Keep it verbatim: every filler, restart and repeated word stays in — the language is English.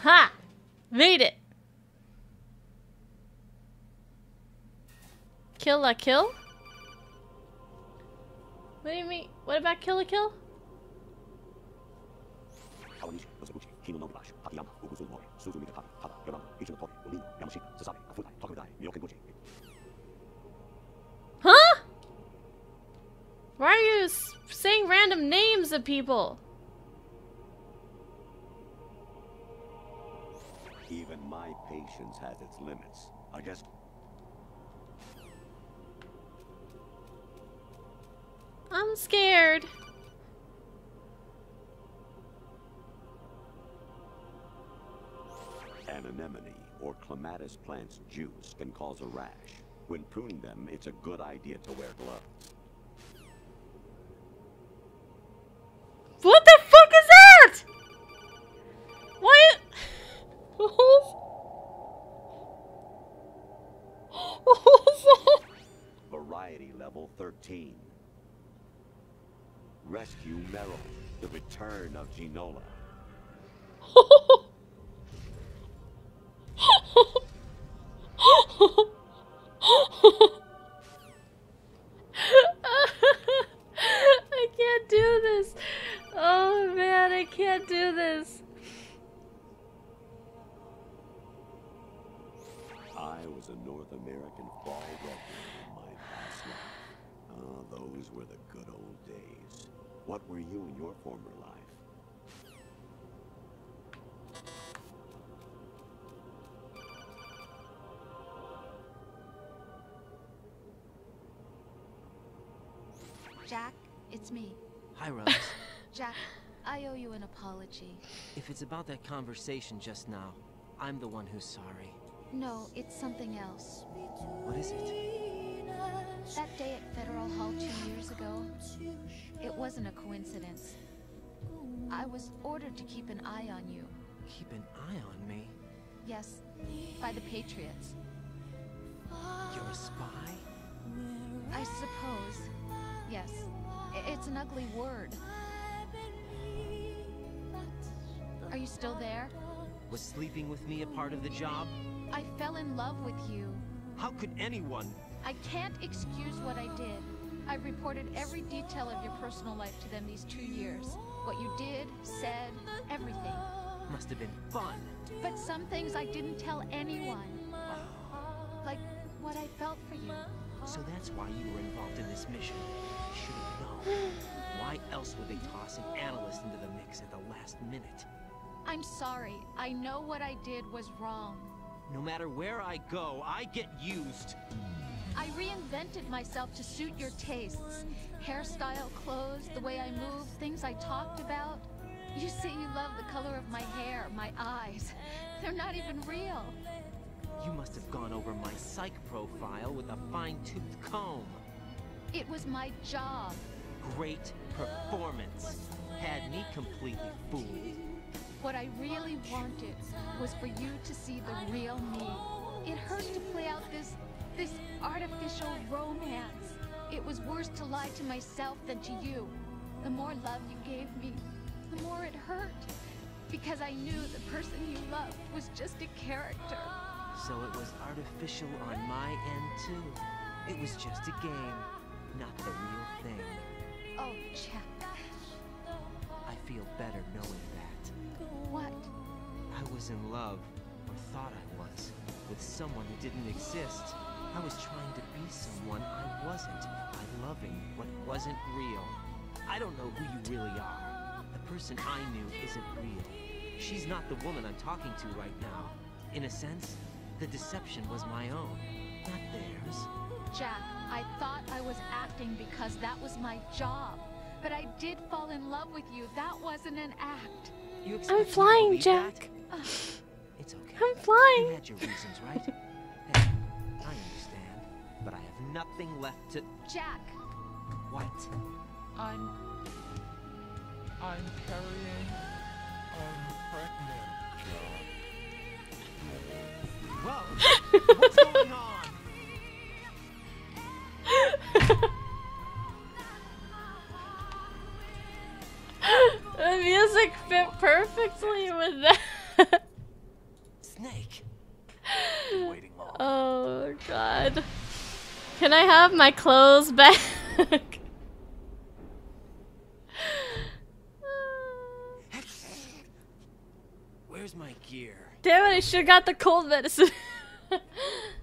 Ha! Made it! Kill la kill? What do you mean? What about kill a kill? Huh? Why are you s saying random names of people? Even my patience has its limits. I guess. I'm scared. An anemone or clematis plant's juice can cause a rash. When pruning them, it's a good idea to wear gloves. What the fuck is that? Why? What was that? Variety level thirteen. Rescue Meryl, the return of Ginola. I can't do this. Oh man, I can't do this. I was a North American fall resident in my past life. Oh, those were the good old days. What were you in your former life? Jack, it's me. Hi, Rose. Jack, I owe you an apology. If it's about that conversation just now, I'm the one who's sorry. No, it's something else. What is it? That day at Federal Hall two years ago, it wasn't a coincidence. I was ordered to keep an eye on you. Keep an eye on me? Yes, by the Patriots. You're a spy? I suppose. Yes. I- It's an ugly word. Are you still there? Was sleeping with me a part of the job? I fell in love with you. How could anyone? I can't excuse what I did. I reported every detail of your personal life to them these two years. What you did, said, everything. Must have been fun. But some things I didn't tell anyone. Like what I felt for you. So that's why you were involved in this mission. I should have known. Why else would they toss an analyst into the mix at the last minute? I'm sorry. I know what I did was wrong. No matter where I go, I get used. I reinvented myself to suit your tastes. Hairstyle, clothes, the way I moved, things I talked about. You say you love the color of my hair, my eyes. They're not even real. You must have gone over my psych profile with a fine-toothed comb. It was my job. Great performance. Had me completely fooled. What I really wanted was for you to see the real me. It hurt to play out this, this artificial romance. It was worse to lie to myself than to you. The more love you gave me, the more it hurt. Because I knew the person you loved was just a character. So it was artificial on my end too. It was just a game, not the real thing. Oh, Jack. I feel better knowing that. What? I was in love, or thought I was, with someone who didn't exist. I was trying to be someone I wasn't, by loving what wasn't real. I don't know who you really are. The person I knew isn't real. She's not the woman I'm talking to right now. In a sense, the deception was my own, not theirs. Jack, I thought I was acting because that was my job. But I did fall in love with you. That wasn't an act. You I'm flying, Jack. That? It's okay. I'm flying. You had your reasons, right? Hey, I understand, but I have nothing left to... Jack! What? I'm... I'm carrying... I'm pregnant, Jack. Whoa! What's going on? The music fit perfectly with that. Oh god. Can I have my clothes back? Where's my gear? Damn it, I should've got the cold medicine.